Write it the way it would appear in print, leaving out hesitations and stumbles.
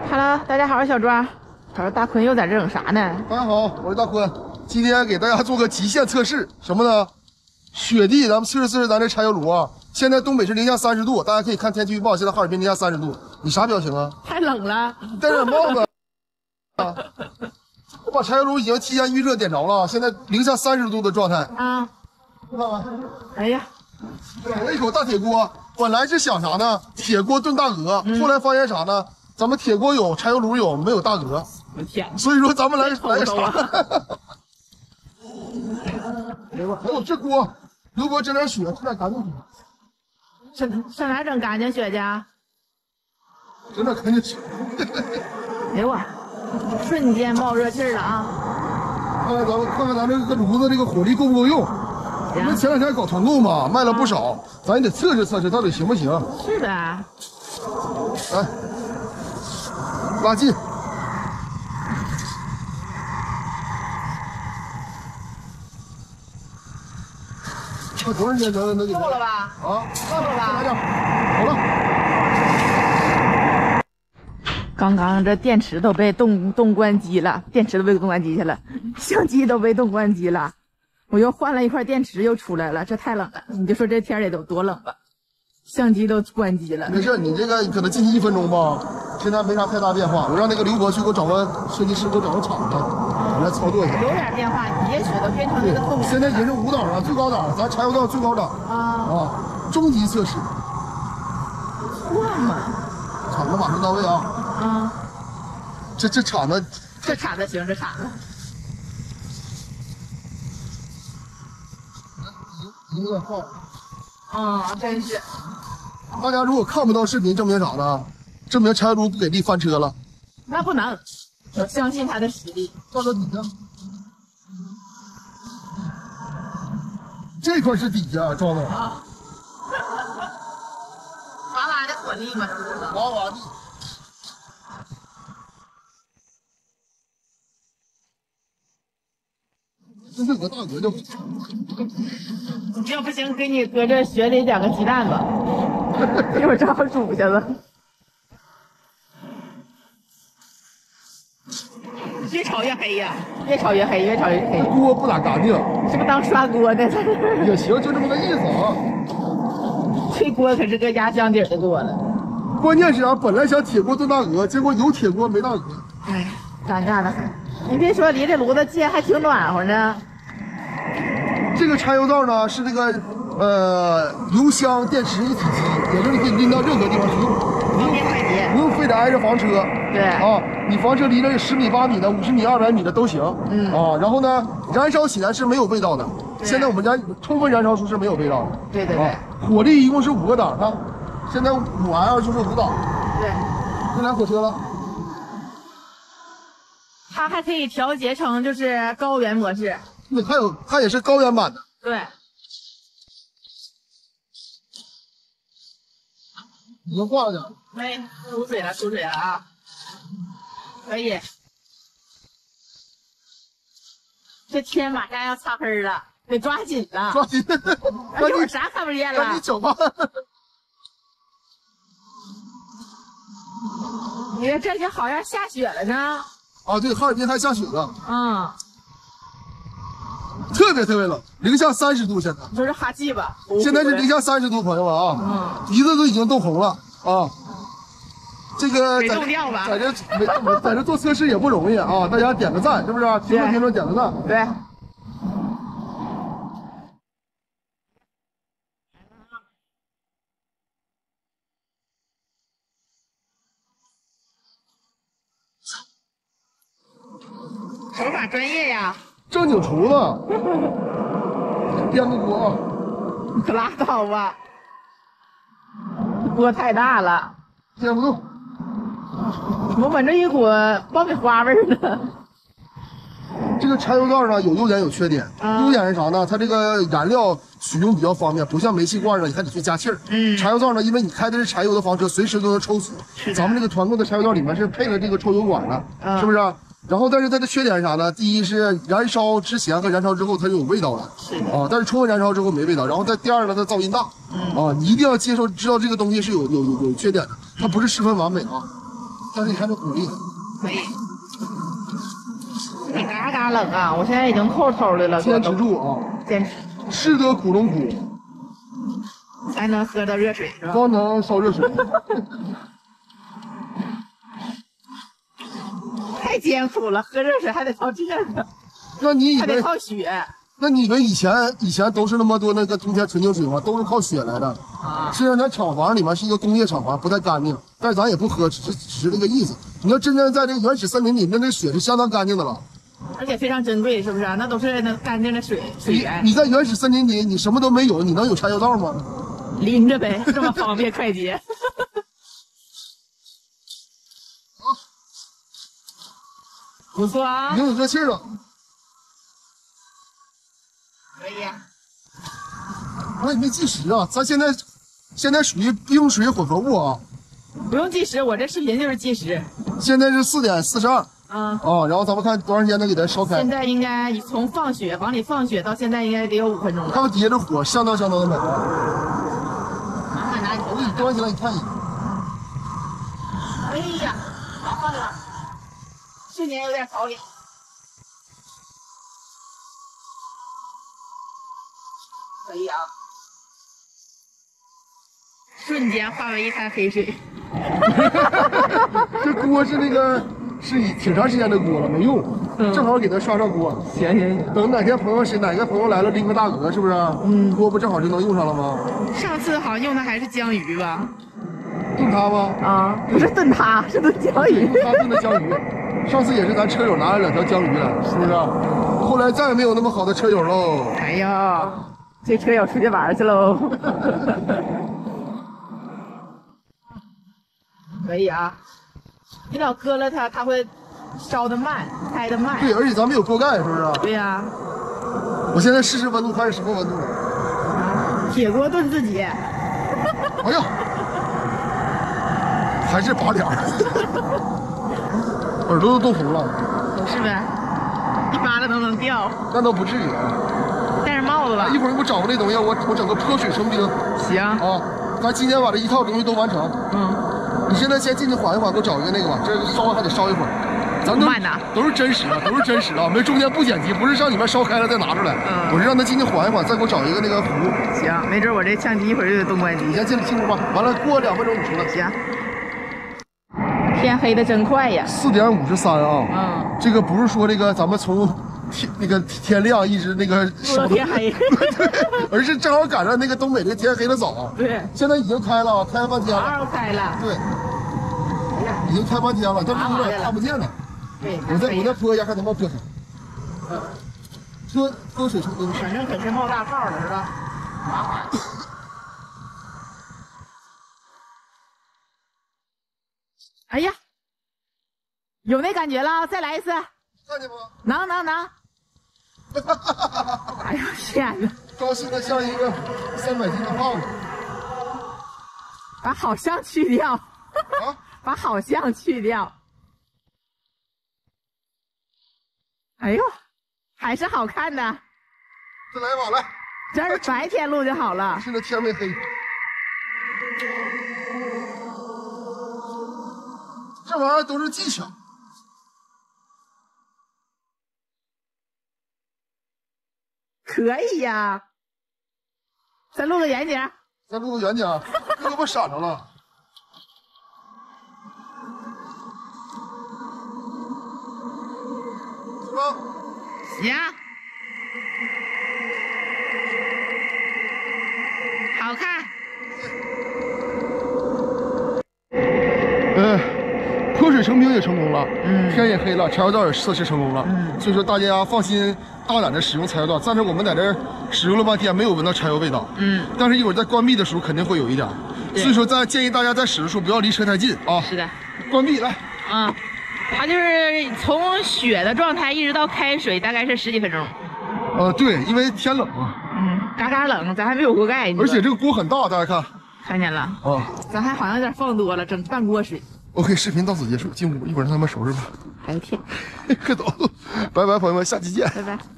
Hello， 大家好，我是小庄。他说大坤又在这整啥呢？ 大家好，我是大坤，今天给大家做个极限测试，什么呢？雪地，咱们测试咱这柴油炉啊。现在东北是零下30度，大家可以看天气预报，现在哈尔滨零下30度。你啥表情啊？ 太冷了， 戴点帽子。啊！我把柴油炉已经提前预热点着了，现在零下30度的状态啊！ 看看， 哎呀， 整了一口大铁锅。本来是想啥呢？铁锅炖大鹅，后来发现啥呢？咱们铁锅有，柴油炉有，没有大鹅。 我天！ 所以说咱们来个啥？哎呦，这锅，刘哥整点血，整点干净血。 上哪整干净血去？ 整点干净血。 哎呦我，瞬间冒热气了啊！ 看看咱这个炉子这个火力够不够用？我们前两天搞团购嘛，卖了不少，咱也得测试测试到底行不行。 是的。 来，拉近。这多少钱能给？ 够了吧？ 啊， 够了吧？ 来点，好了。 刚刚这电池都被冻关机了，电池都被冻关机去了，相机都被冻关机了。我又换了一块电池，又出来了，这太冷了。你就说这天得多冷吧？相机都关机了。 没事，你这个可能进去1分钟吧，现在没啥太大变化。我让那个刘博去给我找个设计师，给我找个厂子，我来操作一下。 有点变化，也许都变成那个透明。 现在已经是5档了，最高档，咱柴油道最高档终极测试。 哇嘛！ 厂子马上到位啊！ 啊， 这厂子， 这铲子行，这铲子。 一个号。 啊，真是。 大家如果看不到视频，证明啥呢？证明柴油炉不给力翻车了。 那不能，我相信他的实力。 到底下，这块是底下装的。 啊。哗啦的火力嘛， 哗哗地。这是个大鹅就。 要不行，给你搁这雪里2个鸡蛋吧，一会儿正好煮下子。越炒越黑呀，越炒越黑，越炒越黑。 锅不咋干净， 是不是当刷锅呢？ 也行，就这么个意思啊。 这锅可是个压箱底的锅了。 关键是啊，本来想铁锅炖大鹅，结果有铁锅没大鹅。 哎，尴尬的很。你别说，离这炉子近还挺暖和呢。 这个柴油道呢是这个油箱电池一体机，也就是你可以拎到任何地方去用，不用非得挨着房车。 对啊，你房车离着有10米、8米的、50米、200米的都行。然后呢，燃烧起来是没有味道的。现在我们充分燃烧出是没有味道的。 对。 火力一共是5个档，看，现在5L 就是5档。 对。 这辆火车了。 它还可以调节成就是高原模式。 对，它也是高原版的。 对。 已经挂了点。 没，出水了啊！可以。这天马上要擦黑了，得抓紧了。 抓紧！ 一会儿啥看不见了。 赶紧搅拌。 你看这就好像下雪了呢。 啊，对，哈尔滨还下雪了。特别冷，零下30度现在。 你说是哈气吧？ 现在是零下30度，朋友们啊，鼻子都已经冻红了啊。这个在这做测试也不容易啊，大家点个赞，是不是？评论点个赞。 对。手法专业呀， 正经厨子，颠个锅啊！ 你可拉倒吧，锅太大了， 颠不动。 我闻着一股爆米花味儿呢。 这个柴油道呢有优点有缺点，优点是啥呢？它这个燃料使用比较方便，不像煤气罐呢，你还得去加气儿。柴油道呢，因为你开的是柴油的房车，随时都能抽水。咱们这个团购的柴油道里面是配了这个抽油管的，是不是？然后，但是它的缺点是啥呢？第一是燃烧之前和燃烧之后它就有味道了，啊，但是充分燃烧之后没味道。然后第二呢，它噪音大，啊，你一定要知道这个东西是有缺点的，它不是十分完美啊。 但是你看这火力， 可以。你嘎嘎冷啊！我现在已经透透的了。 坚持住啊！ 坚持。 吃得苦中苦， 才能喝到热水是吧？ 方能烧热水。 太艰苦了，喝热水还得靠这个， 那你以还得为？ 靠血。 那你以为以前都是那么多那个冬天纯净水吗？都是靠血来的。 啊， 虽然咱厂房里面是一个工业厂房，不太干净，但是咱也不喝，只是这个意思。你要真正在这个原始森林里，那水是相当干净的了。 而且非常珍贵，是不是？那都是那干净的水源。 你在原始森林里，你什么都没有，你能有柴油道吗？ 拎着呗，这么方便快捷。不错啊， 已经有热气了。 可以啊。 我也没计时啊，咱现在属于冰水混合物啊。 不用计时，我这视频就是计时。 现在是4点42。 嗯。 哦，然后咱们看多长时间能给它烧开。 现在应该从往里放血到现在应该得有5分钟了。 看看底下这火，相当的美。 看哪里？ 我给你端起来，你看一眼。 哎呀，麻烦了，瞬间有点着脸。可以啊，瞬间化为一滩黑水。 这锅是挺长时间的锅了，没用，正好给它刷上锅。 行， 等哪个朋友来了，拎个大鹅，是不是？锅不正好就能用上了吗？ 上次好像用的还是江鱼吧？ 炖它吗？ 啊，不是炖它，是炖江鱼。 用它炖的江鱼。上次也是咱车友拿了2条江鱼来，是不是？后来再也没有那么好的车友喽。 哎呀，这车友出去玩去喽。可以啊，你老搁了它，它会烧得慢，开得慢。 对，而且咱们有锅盖，是不是？ 对呀。 我现在试试温度，看是什么温度。 铁锅炖自己。 哎呀，还是拔凉，耳朵都冻红了。 是呗？一扒拉都能掉。 那倒不至于。 戴上帽子吧。 一会儿你给我找个那东西，我整个泼水成冰。 行。 啊，咱今天把这一套东西都完成。你现在先进去缓一缓，给我找一个那个吧，这烧还得烧一会儿。咱都是真实的，没中间不剪辑，不是上里面烧开了再拿出来。我是让他进去缓一缓，再给我找一个那个壶。 行，没准我这相机一会儿就得动关机。 你先进屋吧，完了过2分钟你出来。 行。天黑的真快呀。 4点53啊。这个不是说这个咱们从天亮一直烧到天黑， 而是正好赶上那个东北这天黑的早。 对， 现在已经开了，开半天了。 开了。 对，已经开半天了，但是有点看不见了。 对， 我再泼一下，看能不能泼开。泼水成冰， 反正可是冒大泡了，是吧？哎呀，有那感觉了，再来一次。 看见吗？ 能。哎呦天哪！ 高兴的像一个300斤的胖子。 把好像去掉。把好像去掉。哎呦，还是好看的。 再来一把来。 这是白天录就好了。 现在天没黑。这玩意儿都是技巧。 可以呀。再录个远景。 再录个远景，胳膊闪着了。是吧？ 行。好看。 泼水成冰也成功了，天也黑了，柴油道也测试成功了，所以说大家放心大胆的使用柴油道。暂时我们在这儿使用了半天，没有闻到柴油味道，但是一会儿在关闭的时候肯定会有一点，所以说建议大家在使的时候不要离车太近啊。 是的， 关闭来。 它就是从血的状态一直到开水，大概是10几分钟。 对，因为天冷啊。 嘎嘎冷，咱还没有锅盖。 而且这个锅很大，大家看。 看见了。咱还好像有点放多了，整半锅水。 OK， 视频到此结束，进屋，一会儿让他们收拾吧。 还有天。 快走，拜拜，朋友们，下期见。 拜拜。